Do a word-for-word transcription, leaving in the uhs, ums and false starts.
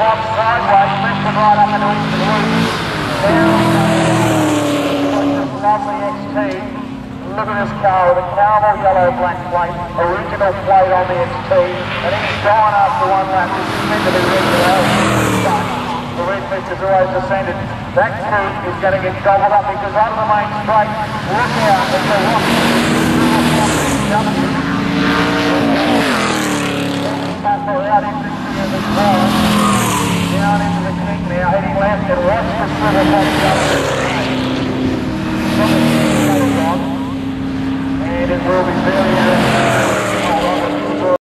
off sideways, lifted right up and into the loop. Down, lovely X T. Look at this car with a Carnival yellow black plate, original plate on the X T, and he's gone after one lap. This is meant to be regulation, but the red mist has always descended. That group is going to get gobbled up because on the main straight, look out, there's a rock. Out into the corner, down into the king now, heading left and watch the swivel box up.